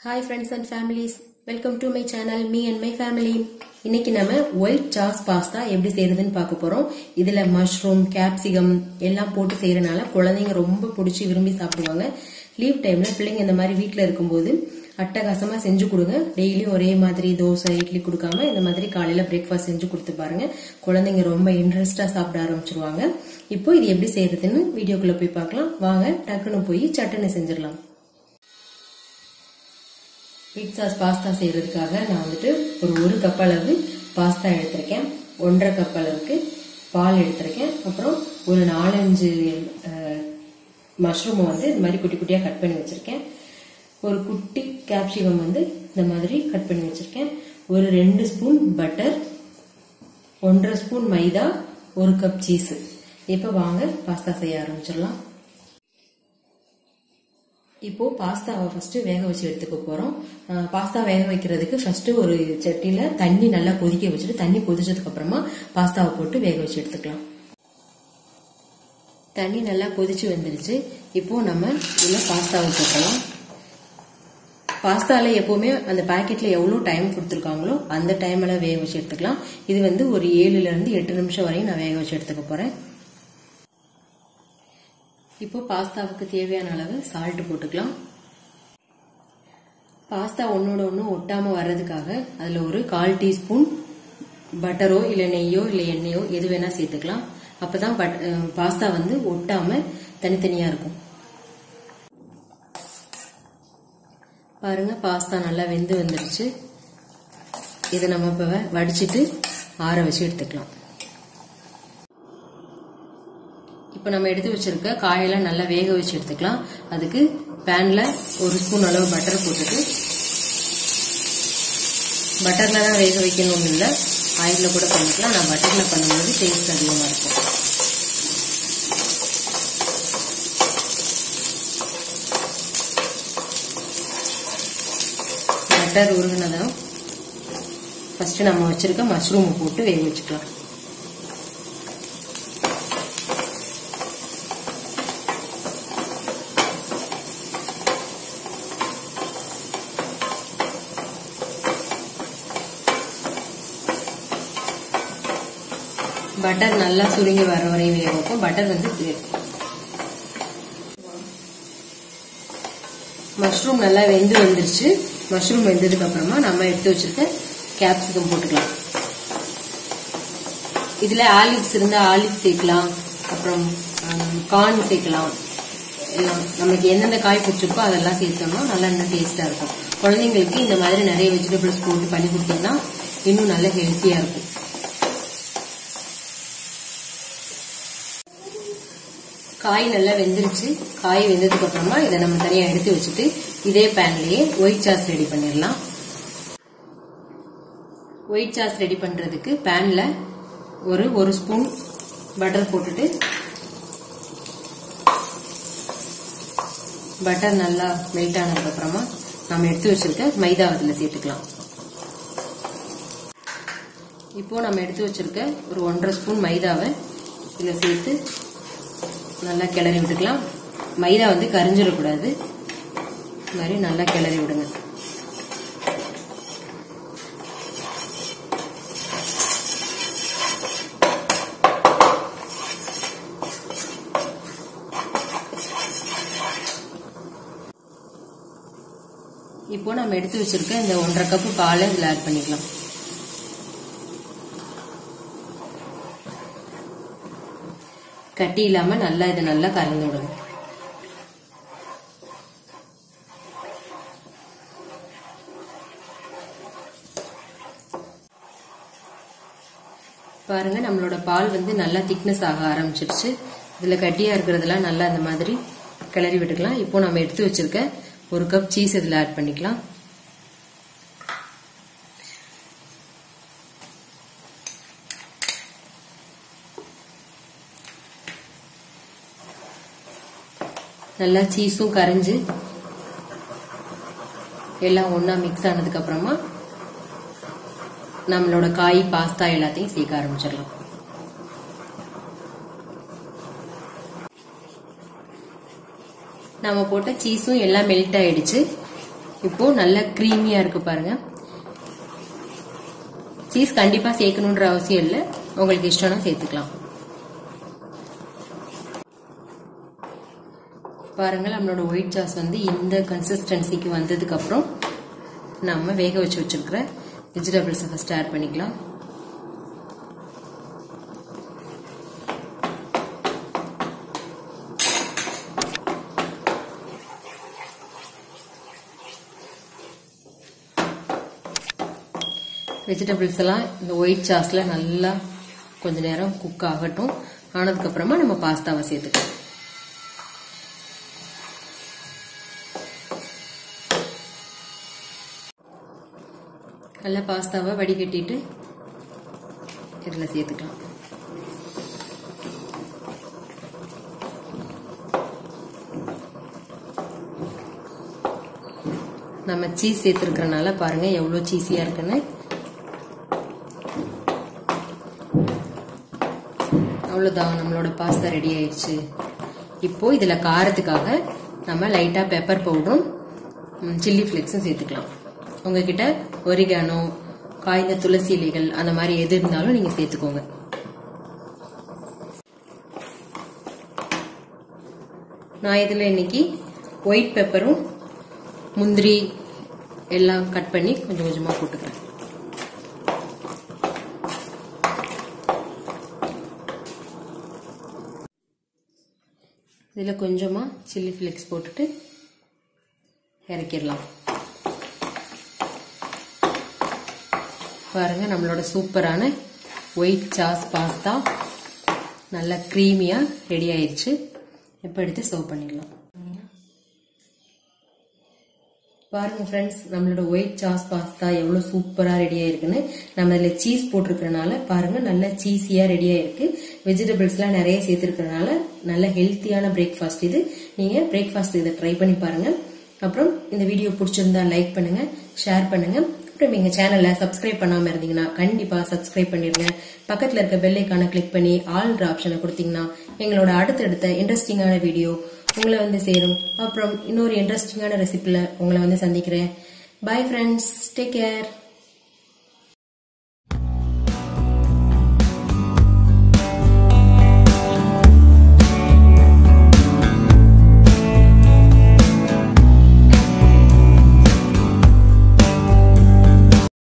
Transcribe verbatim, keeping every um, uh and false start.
Hi friends and families, welcome to my channel me and my family. இன்னைக்கு நம்ம white sauce pasta எப்படி செய்யறதுன்னு பார்க்க போறோம். இதுல mushroom, capsicum எல்லாம் போட்டு செய்யறனால குழந்தைங்க ரொம்ப பிடிச்சி விரும்பி சாப்பிடுவாங்க. லீவ் டைம்ல பிள்ளைங்க இந்த மாதிரி வீட்ல இருக்கும்போது அட்டகாசமா செஞ்சு கொடுங்க. டெய்லியும் ஒரே மாதிரி தோசை இட்லி கொடுக்காம இந்த மாதிரி காலையில பிரேக்ஃபாஸ்ட் செஞ்சு கொடுத்து பாருங்க. குழந்தைங்க ரொம்ப இன்ட்ரெஸ்டா சாப்பிட ஆரம்பிச்சிருவாங்க. இப்போ இது எப்படி செய்யறதுன்னு வீடியோக்குள்ள போய் பார்க்கலாம். வாங்க டக்குன்னு போய் சட்னி செஞ்சிடலாம். ஒயிட் சாஸ் பாஸ்தா செய்யறதுக்காக நான் வந்துட்டு ஒரு ஒரு கப் அளவு பாஸ்தா எடுத்திருக்கேன், ஒன்றரை கப் அளவுக்கு பால் எடுத்திருக்கேன், அப்புறம் ஒரு நாலஞ்சு மஷ்ரூம் வந்து இந்த மாதிரி குட்டி குட்டியா கட் பண்ணி வச்சிருக்கேன், ஒரு குட்டி கேப்சிகம் வந்து இந்த மாதிரி கட் பண்ணி வச்சிருக்கேன், ஒரு ரெண்டு ஸ்பூன் பட்டர், ஒன்றரை ஸ்பூன் மைதா, ஒரு கப் சீஸ். இப்ப வாங்க பாஸ்தா செய்ய ஆரம்பிச்சிடலாம். இப்போ பாஸ்தாவை ஃபர்ஸ்ட் வேக வச்சு எடுத்துக்க போறோம். பாஸ்தா வேக வைக்கிறதுக்கு ஃபர்ஸ்ட் ஒரு சட்டியில தண்ணி நல்லா கொதிக்க வச்சுட்டு தண்ணி கொதிச்சதுக்கு அப்புறமா பாஸ்தாவை போட்டு வேக வச்சு எடுத்துக்கலாம். தண்ணி நல்லா கொதிச்சு வந்துருச்சு. இப்போ நம்ம இதுல பாஸ்தாவை போட்டலாம். பாஸ்தால எப்பவுமே அந்த பாக்கெட்ல எவ்வளவு டைம் கொடுத்துருக்காங்களோ அந்த டைம்ல வேக வச்சு எடுத்துக்கலாம். இது வந்து ஒரு ஏழுல இருந்து எட்டு நிமிஷம் வரையும் நான் வேக வச்சு எடுத்துக்க போறேன். இப்போ பாஸ்தாவுக்கு தேவையான அளவு சால்ட் போட்டுக்கலாம். பாஸ்தா ஒன்னோட ஒன்னு ஒட்டாம வர்றதுக்காக அதுல ஒரு கால் டீஸ்பூன் பட்டரோ இல்ல நெய்யோ இல்ல எண்ணெயோ எது வேணா சேர்த்துக்கலாம். அப்பதான் பாஸ்தா வந்து ஒட்டாம தனித்தனியா இருக்கும். பாருங்க பாஸ்தா நல்லா வெந்து வந்துருச்சு. இதை நம்ம இப்ப வடிச்சிட்டு ஆற வச்சு எடுத்துக்கலாம். இப்ப நம்ம எடுத்து வச்சிருக்க காயெல்லாம் நல்லா வேக வச்சு எடுத்துக்கலாம். அதுக்கு பேன்ல ஒரு ஸ்பூன் அளவு பட்டர் போட்டுட்டு, பட்டர்ல தான் வேக வைக்கணும் இல்ல ஆயில்ல கூட பண்ணிக்கலாம். நான் பட்டர்ல பண்ணும்போது டேஸ்ட் அதிகமா இருக்கும். பட்டர் உருகுனதும் ஃபர்ஸ்ட் நம்ம வச்சிருக்க மஷ்ரூம் போட்டு வேக வச்சுக்கலாம். பட்டர் நல்லா சுருங்கி வர வரையும் வேக வைப்போம். பட்டர் வந்து மஷ்ரூம் நல்லா வெந்து வந்துருச்சு. மஷ்ரூம் வெந்ததுக்கு அப்புறமா நம்ம எடுத்து வச்சிருக்க கேப்சிகம் போட்டுக்கலாம். இதுல ஆலிவ்ஸ் இருந்தா ஆலிவ் சேர்க்கலாம், அப்புறம் கார்ன் சேர்க்கலாம். எல்லாம் நமக்கு எந்தெந்த காய் பிடிச்சிருக்கோ அதெல்லாம் சேர்த்தோம்னா நல்லா இன்னும் டேஸ்டா இருக்கும். குழந்தைங்களுக்கு இந்த மாதிரி நிறைய வெஜிடபிள்ஸ் போட்டு பண்ணி கொடுத்தீங்கன்னா இன்னும் நல்ல ஹெல்த்தியா இருக்கும். காய் நல்லா வெந்துருச்சு. காய் வெந்ததுக்கு அப்புறமா இதை நம்ம தனியா எடுத்து வச்சுட்டு இதே பேன்லயே ஒயிட் சாஸ் ரெடி பண்ணிடலாம். ஒயிட் சாஸ் ரெடி பண்றதுக்கு பேன்ல ஒரு ஒரு ஸ்பூன் பட்டர் போட்டுட்டு, பட்டர் நல்லா மெல்ட் ஆனதுக்கு அப்புறமா நம்ம எடுத்து வச்சிருக்க மைதா அதுல சேர்த்துக்கலாம். இப்போ நம்ம எடுத்து வச்சிருக்க ஒரு ஒன்றரை ஸ்பூன் மைதாவை இதுல சேர்த்து நல்லா கிளறி விட்டுக்கலாம். மைதா வந்து கரிஞ்சிடக்கூடாது. இந்த மாதிரி நல்லா கிளறி விடுங்க. இப்போ நம்ம எடுத்து வச்சிருக்க இந்த ஒன்றரை கப்பு பாலை இதுல ஆட் பண்ணிக்கலாம். கட்டி இல்லாம நல்லா இதை நல்லா கலந்து விடுங்க. பாருங்க நம்மளோட பால் வந்து நல்லா திக்னஸ் ஆக ஆரம்பிச்சிருச்சு. இதுல கட்டியா இருக்கிறதெல்லாம் நல்லா இந்த மாதிரி கிளறி விட்டுக்கலாம். இப்போ நம்ம எடுத்து வச்சிருக்க ஒரு கப் சீஸ் இதுல ஆட் பண்ணிக்கலாம். நல்லா சீஸும் கரைஞ்சு எல்லாம் ஒன்னா மிக்ஸ் ஆனதுக்கு அப்புறமா நம்மளோட காய் பாஸ்தா எல்லாத்தையும் சேர்க்க ஆரம்பிச்சிடலாம். நம்ம போட்ட சீஸும் எல்லாம் மெல்ட் ஆயிடுச்சு. இப்போ நல்லா கிரீமியா இருக்கு பாருங்க. சீஸ் கண்டிப்பா சேர்க்கணும்ன்ற அவசியம் இல்லை, உங்களுக்கு இஷ்டம்னா சேர்த்துக்கலாம். பாருங்க நம்மளோட ஒயிட் சாஸ் வந்து இந்த கன்சிஸ்டன்சிக்கு வந்ததுக்கு அப்புறம் நம்ம வேக வச்சு வச்சிருக்கிற வெஜிடபிள்ஸை ஃபர்ஸ்ட் ஆட் பண்ணிக்கலாம். வெஜிடபிள்ஸ் எல்லாம் இந்த ஒயிட் சாஸ்ல நல்லா கொஞ்ச நேரம் குக் ஆகட்டும். ஆனதுக்கு அப்புறமா நம்ம பாஸ்தாவை சேர்த்துக்கலாம். நல்லா பாஸ்தாவை வடிகட்டிட்டு இதுல சேர்த்துக்கலாம். நம்ம சீஸ் சேர்த்துருக்கறனால பாருங்க எவ்வளவு சீஸியா இருக்குன்னு. அவ்வளவுதான், நம்மளோட பாஸ்தா ரெடி ஆயிடுச்சு. இப்போ இதுல காரத்துக்காக நம்ம லைட்டா பெப்பர் பவுடரும் சில்லி பிளேக்ஸும் சேர்த்துக்கலாம். உங்ககிட்ட ஒரிகானோ, காய்ந்த துளசி இலைகள் அந்த மாதிரி எது இருந்தாலும் நீங்க சேர்த்துக்கோங்க. நான் இதுல இன்னைக்கு ஒயிட் பெப்பரும் முந்திரி எல்லாம் கட் பண்ணி கொஞ்சம் கொஞ்சமா போட்டுக்கிறேன். இதுல கொஞ்சமா சில்லி ஃபிளேக்ஸ் போட்டுட்டு இறக்கிடலாம். பாருங்க நம்மளோட சூப்பரான ஒயிட் சாஸ் பாஸ்தா நல்லா கிரீமியா ரெடி ஆயிடுச்சு. இப்போ எடுத்து சர்வ் பண்ணிடலாம். பாருங்க ஃப்ரெண்ட்ஸ், நம்மளோட ஒயிட் சாஸ் பாஸ்தா எவ்வளவு சூப்பரா ரெடி ஆயிருக்குன்னு. நம்ம இதுல சீஸ் போட்டிருக்கறனால பாருங்க நல்லா சீஸியா ரெடி ஆயிருக்கு. வெஜிடபிள்ஸ் எல்லாம் நிறைய சேர்த்திருக்கிறதுனால நல்ல ஹெல்த்தியான பிரேக்ஃபாஸ்ட் இது. நீங்க பிரேக்ஃபாஸ்ட் இதை ட்ரை பண்ணி பாருங்க. அப்புறம் இந்த வீடியோ பிடிச்சிருந்தா லைக் பண்ணுங்க, ஷேர் பண்ணுங்க. அப்புறம் எங்க சேனலை சப்ஸ்கிரைப் பண்ணாம இருந்தீங்கன்னா கண்டிப்பா சப்ஸ்கிரைப் பண்ணிருங்க. பக்கத்துல இருக்க பெல் ஐகானை கிளிக் பண்ணி ஆல்ன்ற ஆப்ஷனை கொடுத்தீங்கன்னா எங்களோட அடுத்தடுத்த இன்ட்ரெஸ்டிங்கான வீடியோ உங்களை வந்து சேரும். அப்புறம் இன்னொரு இன்ட்ரெஸ்டிங்கான ரெசிபில உங்களை வந்து சந்திக்கிறேன். Bye friends, take care.